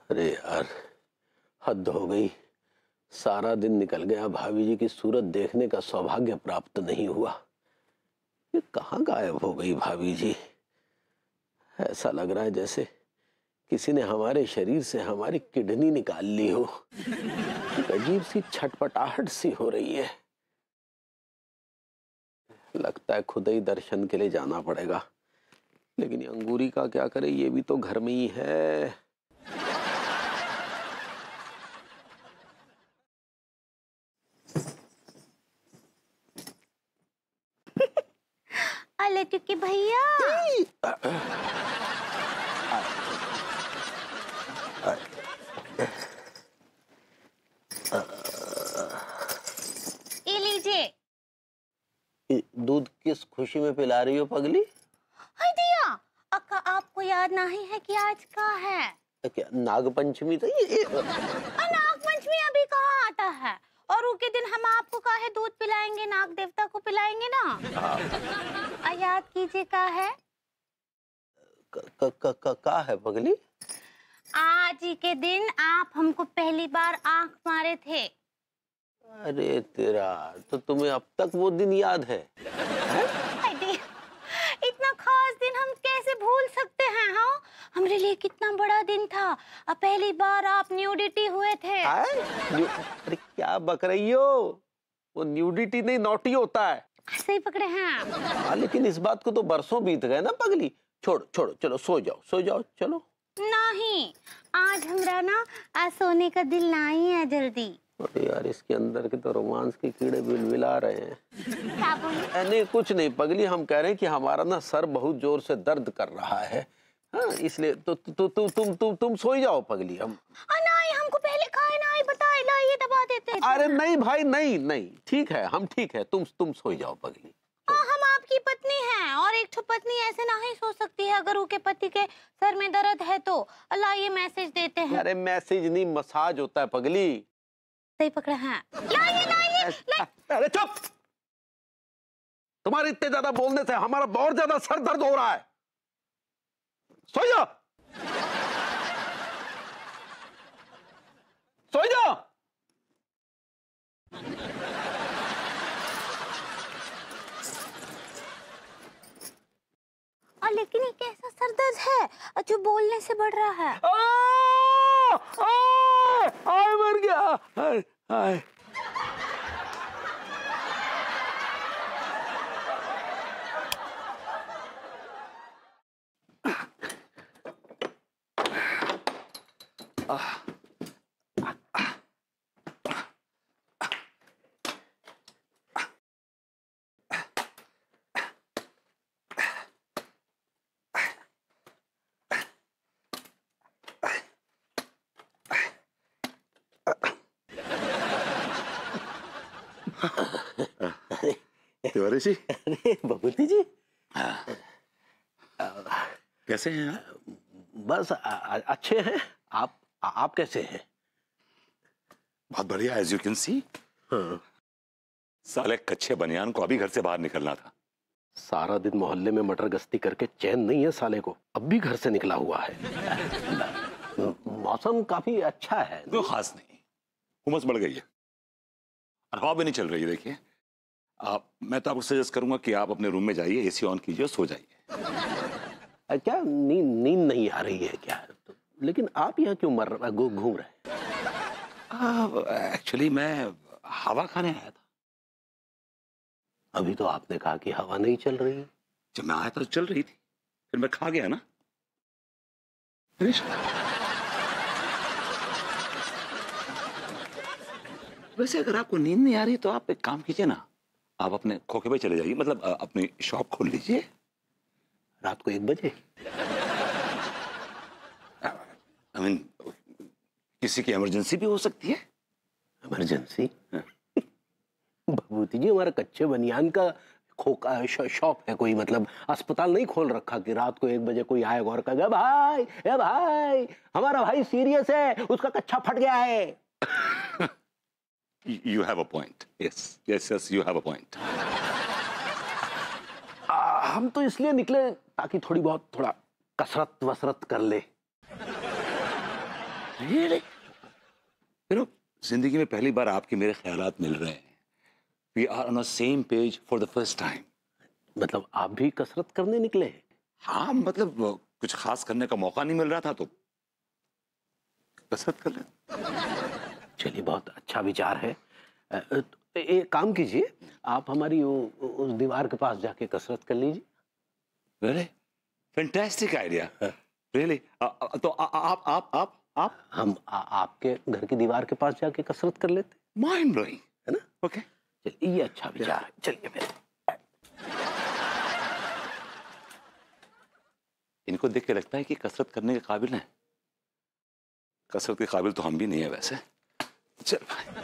अरे यार, हद हो गई। सारा दिन निकल गया, भाभी जी की सूरत देखने का सौभाग्य प्राप्त नहीं हुआ। ये कहाँ गायब हो गई भाभी जी? ऐसा लग रहा है जैसे किसी ने हमारे शरीर से हमारी किडनी निकाल ली हो। एक अजीब सी छटपटाहट सी हो रही है। लगता है खुद ही दर्शन के लिए जाना पड़ेगा, लेकिन ये अंगूरी का क्या करे, ये भी तो घर में ही है। अले क्योंकि भैया ये लीजिए। दूध किस खुशी में पिला रही हो पगली? हाय दिया, अक्का आपको याद नहीं है कि आज का है? क्या नाग पंचमी तो ये नाग पंचमी अभी कहाँ आता है? और वो के दिन हम आपको काहे दूध पिलाएंगे, नाग देवता को पिलाएंगे ना। याद कीजिए का है? का है पगली? आज ही के दिन आप हमको पहली बार आंख मारे थे। अरे तेरा, तो तुम्हें अब तक वो दिन याद है? इतना खास दिन हम कैसे भूल सकते हैं? हाँ, हमारे लिए कितना बड़ा दिन था। अब पहली बार आप न्यूडिटी हुए थे। अरे क्या बक रही हो? वो न्यूडिटी नहीं, नॉटी होता है। सही पकड़े हैं। लेकिन इस बात को तो बरसों बीत गए ना पगली। छोड़ो छोड़ो, चलो सो जाओ चलो। नहीं, आज हमरा ना आज सोने का दिल नहीं है जल्दी। अरे यार, इसके अंदर के तो रोमांस के कीड़े बिलबिला रहे हैं। क्या बोले? नहीं कुछ नहीं पगली, हम कह रहे हैं कि हमारा ना सर बहुत जोर से दर्द कर रहा है। हाँ, इसलिए तुम सो ही जाओ पगली। हम नहीं, हमको पहले खाए ना बताए ला, ये दबा देते हैं। अरे नहीं भाई, नहीं ठीक है, हम ठीक है, तुम सो ही जाओ पगली। हम आपकी पत्नी हैं, और एक ठो पत्नी ऐसे नहीं सो सकती है। अगर उनके पति के सर में दर्द है तो अल्लाह ये मैसेज देते हैं। अरे मैसेज नहीं, मसाज होता है पगली। सही पकड़े हैं। लाइए। अरे चुप! तुम्हारे इतने ज्यादा बोलने से हमारा और ज्यादा सर दर्द हो रहा है। सो जा, सो जा। लेकिन ये कैसा सर दर्द है जो बोलने से बढ़ रहा है? आय मर गया। आय तिवारी जी। अरे भगवती जी, कैसे हैं आप? बस अच्छे हैं। आप कैसे हैं? बहुत बढ़िया। एज यू कैन सी, साले कच्चे बनियान को अभी घर से बाहर निकलना था। सारा दिन मोहल्ले में मटर गश्ती करके चैन नहीं है साले को, अब भी घर से निकला हुआ है। मौसम काफी अच्छा है। कोई खास नहीं, उमस बढ़ गई है और हवा भी नहीं चल रही है। देखिए, मैं तो आपको सजेस्ट करूंगा कि आप अपने रूम में जाइए, एसी ऑन कीजिए और सो जाइए। क्या नींद नहीं आ रही है क्या? तो, लेकिन आप यहाँ क्यों घूम रहे हैं? एक्चुअली मैं हवा खाने आया था। अभी तो आपने कहा कि हवा नहीं चल रही। जब मैं आया था तो चल रही थी, फिर मैं खा गया ना। वैसे अगर आपको नींद नहीं आ रही तो आप एक काम कीजिए ना, आप अपने खोखे पे चले जाइए, मतलब अपनी शॉप खोल लीजिए रात को 1 बजे। आई मीन, किसी की इमरजेंसी भी हो सकती है। इमरजेंसी? भगवती जी, हमारा कच्चे बनियान का खोका शॉप है कोई, मतलब अस्पताल नहीं खोल रखा कि रात को 1 बजे कोई आएगा और कहेगा भाई ए भाई हमारा भाई सीरियस है, उसका कच्चा फट गया है। You have a point. Yes, you have a point. हम तो इसलिए निकले ताकि थोड़ा कसरत वसरत कर ले। Really? जिंदगी में पहली बार आपके मेरे ख्यालात मिल रहे हैं। We are on the same page for the first time. मतलब आप भी कसरत करने निकले हैं? हाँ, मतलब कुछ खास करने का मौका नहीं मिल रहा था तो कसरत कर लें। चलिए, बहुत अच्छा विचार है। तो एक काम कीजिए, आप हमारी उस दीवार के पास जाके कसरत कर लीजिए। Really? Fantastic idea. Really? तो आप हम आपके घर की दीवार के पास जाके कसरत कर लेते, माइंड ब्लोइंग है ना? ओके। चलिए, ये अच्छा विचार है। चलिए फिर। इनको देख के लगता है कि कसरत करने के काबिल हैं। कसरत के काबिल तो हम भी नहीं है वैसे। चल भाई।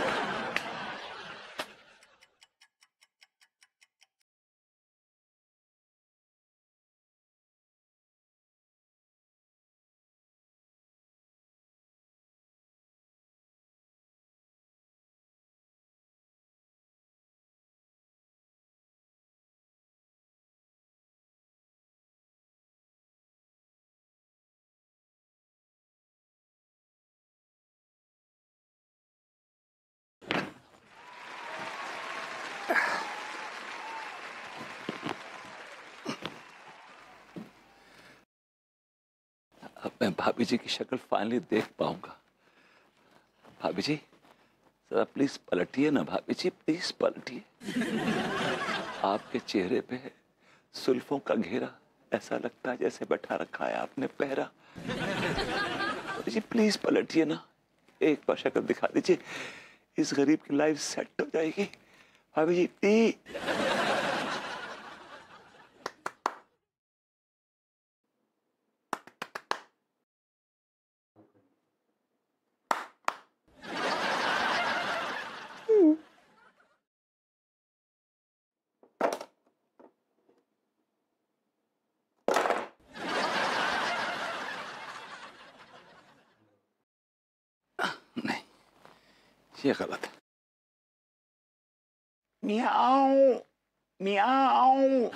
अब मैं भाभी जी की शक्ल फाइनली देख पाऊंगा। भाभी जी, जरा प्लीज पलटिए ना। भाभी जी प्लीज पलटिए। आपके चेहरे पे सुल्फों का घेरा, ऐसा लगता है जैसे बैठा रखा है आपने पहरा। भाभी जी प्लीज पलटिए ना, एक बार शक्ल दिखा दीजिए, इस गरीब की लाइफ सेट हो जाएगी। भाभी जी प्लीज। नहीं, ये गलत है। मियाओ मियाओ।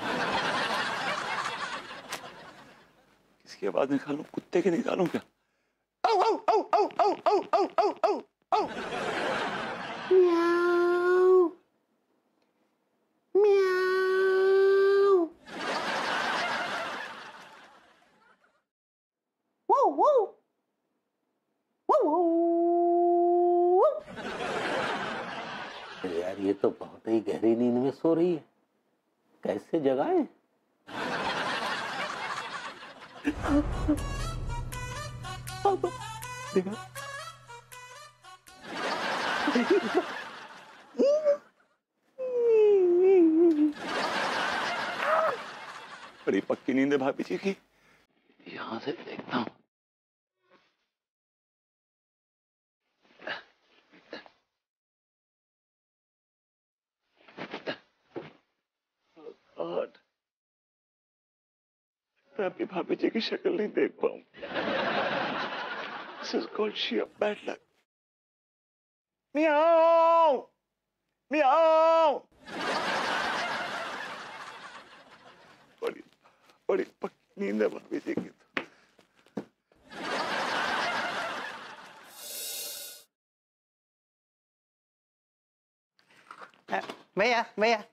किसकी आवाज निकालूं? कुत्ते की निकालूं क्या? औ औ औ औ औ औ औ औ औ औ। म्याऊ, म्याऊ, वो, वो, वो। यार, ये तो बहुत ही गहरी नींद में सो रही है, कैसे जगाए? देखा? बड़ी पक्की नींद है भाभी जी की। यहां से देखता हूं। God, मैं अपनी भाभी जी की शक्ल नहीं देख पाऊं। This is called sheer bad luck. Miao Miao. बड़ी बड़ी पक्की नींद है भाभी जी की। भैया भैया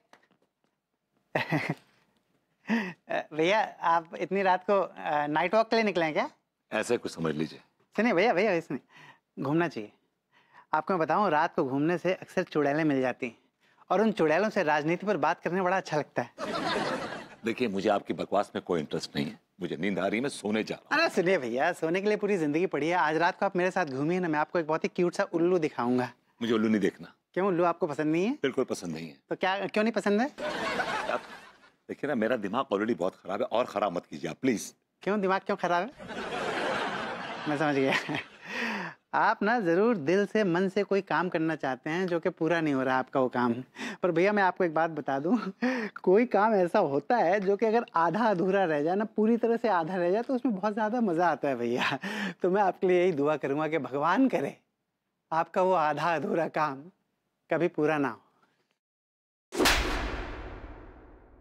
भैया, आप इतनी रात को नाइट वॉक के लिए निकले हैं क्या? ऐसे कुछ समझ लीजिए। सुनिए भैया भैया, इसमें घूमना चाहिए। आपको मैं बताऊं, रात को घूमने से अक्सर चुड़ैलें मिल जाती हैं और उन चुड़ैलों से राजनीति पर बात करने में बड़ा अच्छा लगता है। देखिए, मुझे आपकी बकवास में कोई इंटरेस्ट नहीं है। मुझे नींद आ रही है, मैं सोने जा रहा हूँ। अरे सुनिए भैया, सोने के लिए पूरी जिंदगी पड़ी है। आज रात को आप मेरे साथ घूमिए ना, मैं आपको एक बहुत ही क्यूट सा उल्लू दिखाऊंगा। मुझे उल्लू नहीं देखना। क्यों, उल्लू आपको पसंद नहीं है? बिल्कुल पसंद नहीं है। तो क्या, क्यों नहीं पसंद है? आप देखिए ना, मेरा दिमाग ऑलरेडी बहुत खराब है, और खराब मत कीजिए आप प्लीज। क्यों, दिमाग क्यों खराब है? मैं समझ गया। आप ना जरूर दिल से मन से कोई काम करना चाहते हैं जो कि पूरा नहीं हो रहा आपका वो काम। पर भैया मैं आपको एक बात बता दूं, कोई काम ऐसा होता है जो कि अगर आधा अधूरा रह जाए ना, पूरी तरह से आधा रह जाए, तो उसमें बहुत ज्यादा मजा आता है भैया। तो मैं आपके लिए यही दुआ करूंगा कि भगवान करे आपका वो आधा अधूरा काम कभी पूरा ना हो।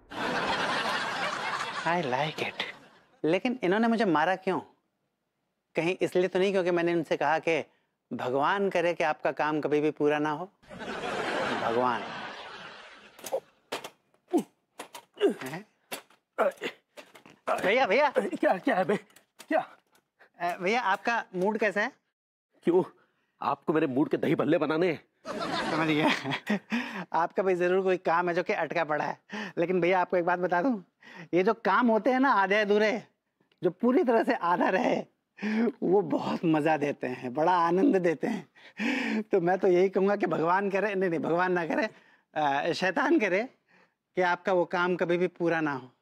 I like it. लेकिन इन्होंने मुझे मारा क्यों? कहीं इसलिए तो नहीं क्योंकि मैंने उनसे कहा कि भगवान करे कि आपका काम कभी भी पूरा ना हो। भगवान। भैया भैया क्या क्या है बे? क्या भैया आपका मूड कैसा है? क्यों, आपको मेरे मूड के दही भल्ले बनाने हैं? समझ गया। आपका भाई जरूर कोई काम है जो कि अटका पड़ा है। लेकिन भैया आपको एक बात बता दूं, ये जो काम होते हैं ना आधे अधूरे, जो पूरी तरह से आधा रहे, वो बहुत मजा देते हैं, बड़ा आनंद देते हैं। तो मैं तो यही कहूंगा कि भगवान करे, नहीं भगवान ना करे, शैतान करे कि आपका वो काम कभी भी पूरा ना हो।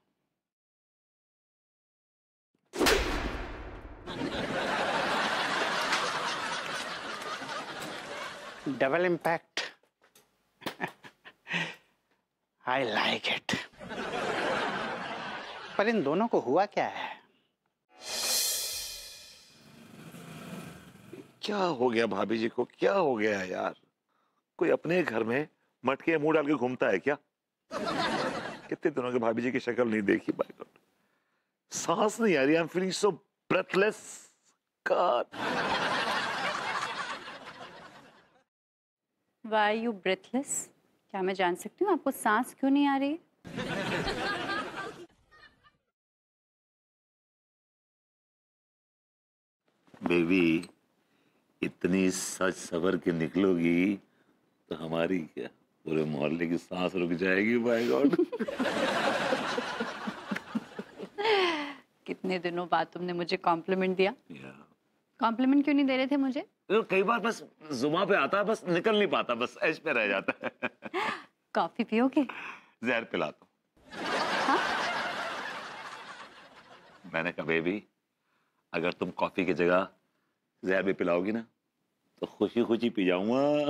Double impact. I like it. पर इन दोनों को हुआ क्या है? क्या हो गया भाभी जी को, क्या हो गया है यार? कोई अपने घर में मटके मुंह डाल के घूमता है क्या? कितने दिनों के भाभी जी की शक्ल नहीं देखी, बाय गॉड। सांस नहीं आ रही, I am feeling so breathless. God. Why are you breathless? क्या मैं जान सकती हूँ आपको सांस क्यों नहीं आ रही? बेबी, इतनी सच सवर के निकलोगी तो हमारी क्या, पूरे मोहल्ले की सांस रुक जाएगी। By God. कितने दिनों बाद तुमने मुझे कॉम्प्लीमेंट दिया। कॉम्प्लीमेंट क्यों नहीं दे रहे थे मुझे? तो कई बार बस जुबान पे आता है, बस निकल नहीं पाता, बस ऐश पे रह जाता है। कॉफी पियोगे? जहर पिला दो। हाँ? मैंने कहा बेबी, अगर तुम कॉफी की जगह जहर भी पिलाओगी ना तो खुशी खुशी पी जाऊंगा।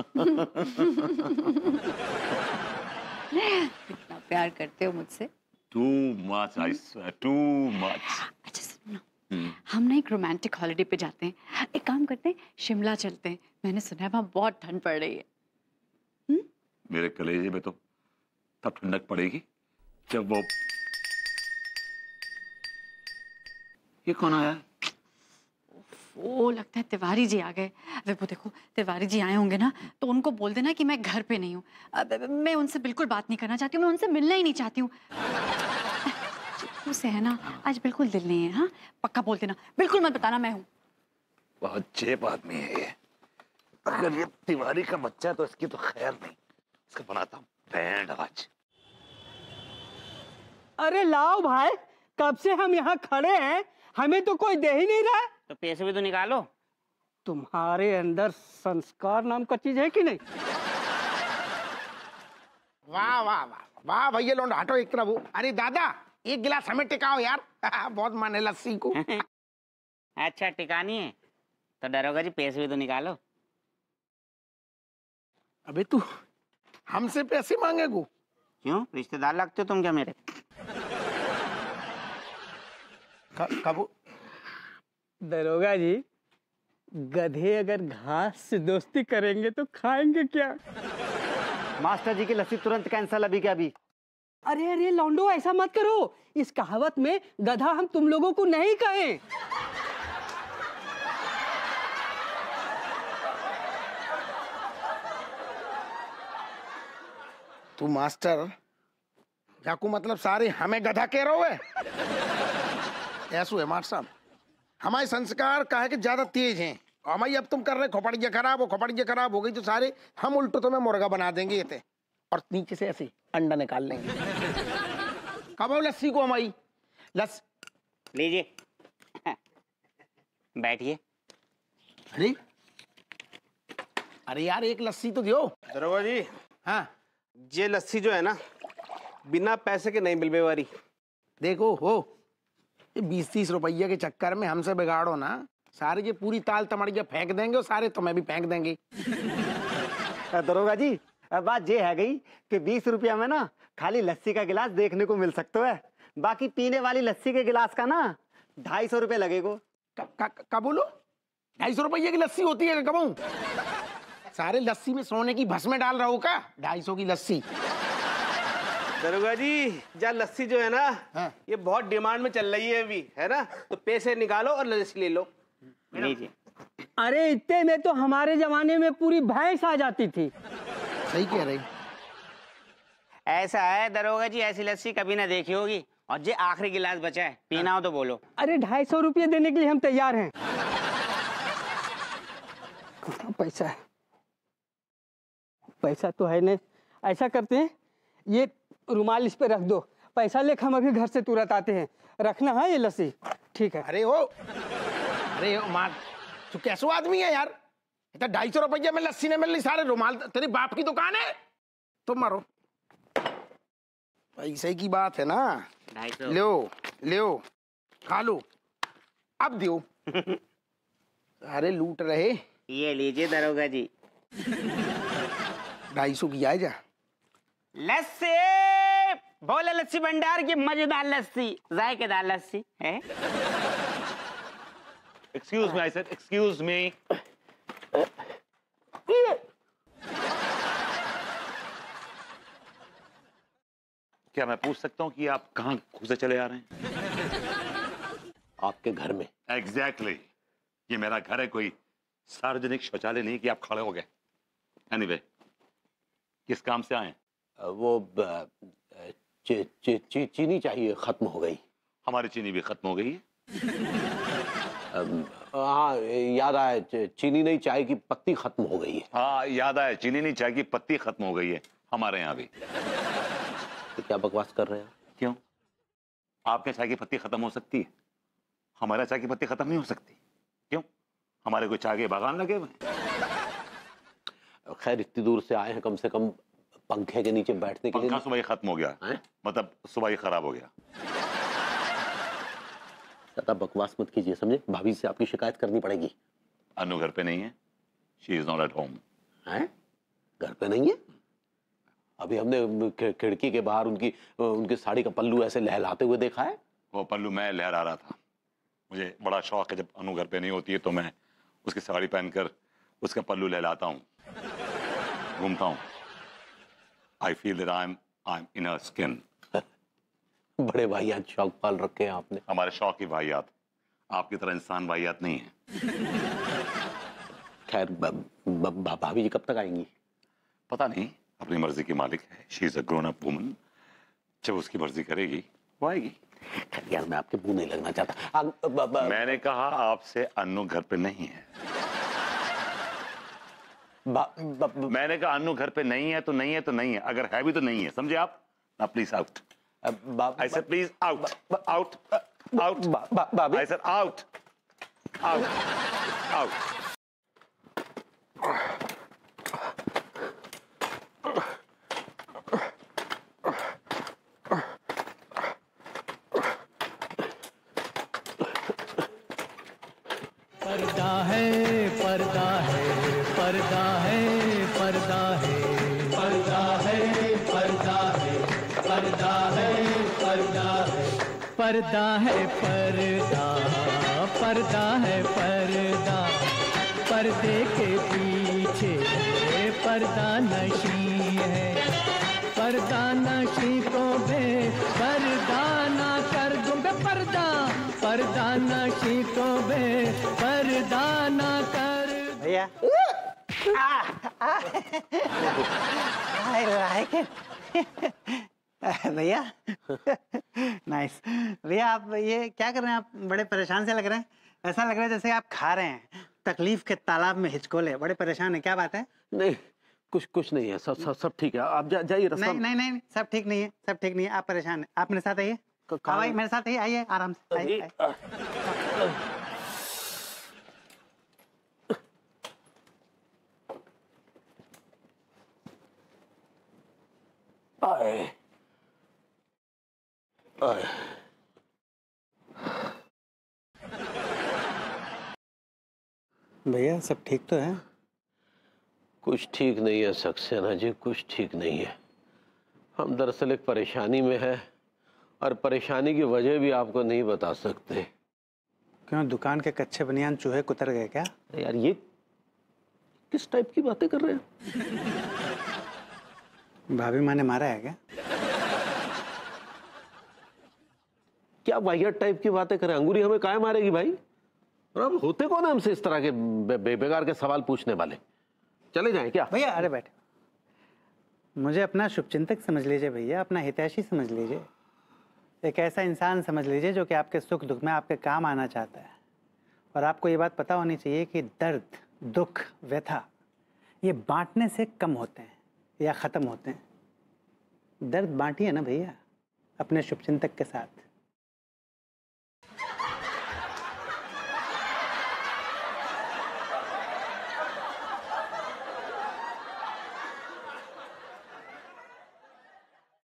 कितना प्यार करते हो मुझसे। Too much, I swear, too much. अच्छा सुनो, हम ना एक रोमांटिक हॉलिडे पे जाते हैं। एक काम करते हैं, शिमला चलते हैं। मैंने सुना है वहाँ बहुत ठंड पड़ रही है। मेरे कलेजे में तो तब ठंडक पड़ेगी जब ये कौन आया? वो लगता है तिवारी जी आ गए। वे वो देखो, तिवारी जी आए होंगे ना तो उनको बोल देना कि मैं घर पे नहीं हूँ। मैं उनसे बिल्कुल बात नहीं करना चाहती हूँ, मैं उनसे मिलना ही नहीं चाहती हूँ। उसे है ना आज बिल्कुल दिल नहीं है। हाँ पक्का बोल देना, बिल्कुल मत बताना मैं हूँ। बहुत चेप आदमी है ये। अगर ये तिवारी का बच्चा है तो इसकी तो खैर नहीं, इसका बनाता हूँ बैंड आज। अरे लाओ भाई, कब से हम यहाँ खड़े हैं, हमें तो कोई दे ही नहीं रहा है। तो पैसे भी तो निकालो। तुम्हारे अंदर संस्कार नाम का चीज है कि नहीं? वाह वाह वाह वाह भैया लौंडा, हटो एक तरफ। अरे दादा एक गिलास हमें टिकाओ यार। बहुत मन है लस्सी को। अच्छा टिकानी है तो डरोगा जी, पैसे भी तो निकालो। अबे तू हमसे पैसे मांगेगो? क्यों, रिश्तेदार लगते हो तुम क्या मेरे? कब? दरोगा जी, गधे अगर घास से दोस्ती करेंगे तो खाएंगे क्या? मास्टर जी की लस्सी तुरंत कैंसल, अभी के अभी। अरे अरे लौंडो, ऐसा मत करो। इस कहावत में गधा हम तुम लोगों को नहीं कहें। तू मास्टर जाकू मतलब सारे हमें गधा कह रहे है? ऐसो है मास्टर साहब, हमारे संस्कार काहे के ज्यादा तेज हैं। हमारी अब तुम कर रहे खोपड़िया खराब हो गई तो सारे हम उल्टो तुम्हें मुर्गा बना देंगे ये थे, और नीचे से ऐसे अंडा निकाल लेंगे। कब आओ लस्सी को हमारी लीजिए बैठिए। अरे अरे यार एक लस्सी तो दियो। दरोगा जी, हाँ ये लस्सी जो है ना बिना पैसे के नहीं मिलने वाली। देखो हो, ये 20-30 रुपये के चक्कर में हमसे बिगाड़ो ना, सारे ये पूरी ताल तमड़िया फेंक देंगे और सारे तुम्हें भी फेंक देंगे। दरोगा जी, बात ये है गई कि 20 रुपया में ना खाली लस्सी का गिलास देखने को मिल सकता है, बाकी पीने वाली लस्सी के गिलास का ना 250 रुपये लगेगो। कब बोलो 250 रुपये की लस्सी होती है? कब सारे लस्सी में सोने की भस्में डाल रहा हो का? 250 की लस्सी। दरोगा जी, जा लस्सी जो है ना हाँ। ये बहुत डिमांड में चल रही है अभी, है ना? तो पैसे निकालो और लस्सी ले लो। लीजिए। अरे इतने में तो हमारे जमाने में पूरी भैंस आ जाती थी। सही कह रही। ऐसा है दरोगा जी, ऐसी लस्सी कभी ना देखी होगी। और ये आखिरी गिलास बचा है, पीना हो तो बोलो। अरे 250 रुपये देने के लिए हम तैयार हैं। कहाँ पैसा है? पैसा तो है नहीं। ऐसा करते हैं, ये रुमाल इस पे रख दो, पैसा लेकर हम अभी घर से तुरंत आते हैं। रखना है ये लस्सी, ठीक है? अरे ओ मार, तू कैसो आदमी है यार? इतना 250 रुपये में लस्सी ने मिल रही, सारे रुमाल तेरी बाप की दुकान है। तुम मारो, पैसे की बात है ना। 250 लो खा लो, अब दियो। सारे लूट रहे। ये लीजिए दरोगा जी। 250 की आए जा। लस्सी बोले, लस्सी भंडार की मजेदार लस्सी, जायकेदार लस्सी है। Excuse me, I said excuse me. क्या मैं पूछ सकता हूँ कि आप कहाँ घुसे चले आ रहे हैं? आपके घर में। एग्जैक्टली ये मेरा घर है, कोई सार्वजनिक शौचालय नहीं कि आप खड़े हो गए। एनीवे, किस काम से आए? वो चीनी चाहिए, खत्म हो गई। हमारी चीनी भी खत्म हो गई है। हाँ याद आया, चीनी नहीं, चाय की पत्ती खत्म हो गई है। हाँ याद आया, चीनी नहीं, चाय की पत्ती खत्म हो गई है हमारे यहाँ भी। तो क्या बकवास कर रहे हैं? क्यों? आपके चाय की पत्ती खत्म हो सकती है, हमारे चाय की पत्ती खत्म नहीं हो सकती। क्यों? हमारे कोई चाय के बागान लगे हुए हैं। खैर इतनी दूर से आए हैं, कम से कम पंखे के नीचे बैठने के लिए। पंखा सुबह ही खत्म हो गया है? मतलब सुबह ही खराब हो गया। ज्यादा बकवास मत कीजिए, समझे? भाभी से आपकी शिकायत करनी पड़ेगी। अनु घर पे नहीं है, she is not at home. हैं? घर पे नहीं है? अभी हमने खिड़की के बाहर उनकी साड़ी का पल्लू ऐसे लहलाते हुए देखा है। वो पल्लू मैं लहरा रहा था। मुझे बड़ा शौक है, जब अनु घर पे नहीं होती है तो मैं उसकी साड़ी पहनकर उसका पल्लू लहलाता हूँ, घूमता हूँ। I feel that I am in her skin. बड़े वाहियात शौक पाल रखे हैं आपने। हमारे शौक ही वाहियात, आपकी तरह इंसान वाहियात नहीं है। खैर भाभी जी कब तक आएंगी? पता नहीं, अपनी मर्जी की मालिक है। She is a grown up woman, जब उसकी मर्जी करेगी वो आएगी। यार मैं आपके मुंह नहीं लगना चाहता। मैंने कहा आपसे अनु घर पे नहीं है। मैंने कहा अनु घर पे नहीं है तो नहीं है तो नहीं है, अगर है भी तो नहीं है, समझे आप ना? Please out. I said please out, out, out. I said out, out, out. पर्दा है, पर्दा है, पर्दा है, पर्दा है, पर्दा है, पर्दा है, पर्दा है, पर्दा है, पर्दा है, पर्दा, पर्दा है, पर्दा, पर्दे के पीछे पर्दा नशी है, पर्दा नशी को बेपर्दा ना कर दूं पर्दा, पर्दा नशी को बेपर्दा ना कर। भैया भैया नाइस। भैया आप ये क्या कर रहे हैं? आप बड़े परेशान से लग रहे हैं। ऐसा लग रहा है जैसे आप खा रहे हैं, तकलीफ के तालाब में हिचकोले। बड़े परेशान हैं, क्या बात है? नहीं कुछ नहीं है, सब ठीक है। आप जाइए। नहीं, सब ठीक नहीं है, सब ठीक नहीं है। आप परेशान हैं, आप मेरे साथ आइए। भाई मेरे साथ आइए, आइए आराम से आइए। भैया सब ठीक तो है? कुछ ठीक नहीं है सक्सेना जी, कुछ ठीक नहीं है। हम दरअसल एक परेशानी में है और परेशानी की वजह भी आपको नहीं बता सकते। क्यों, दुकान के कच्चे बनियान चूहे कुतर गए क्या? यार ये किस टाइप की बातें कर रहे हैं? भाभी माँ ने मारा है क्या? क्या वाहियात टाइप की बातें कर रहे हैं? अंगूरी हमें काहे मारेगी भाई? और अब होते कौन है हमसे इस तरह के बेकार के सवाल पूछने वाले? चले जाएं क्या? भैया अरे बैठे, मुझे अपना शुभचिंतक समझ लीजिए भैया, अपना हितैषी समझ लीजिए, एक ऐसा इंसान समझ लीजिए जो कि आपके सुख दुख में आपके काम आना चाहता है। और आपको ये बात पता होनी चाहिए कि दर्द, दुख, व्यथा ये बांटने से कम होते हैं या ख़त्म होते हैं। दर्द बांटिए ना भैया अपने शुभचिंतक के साथ।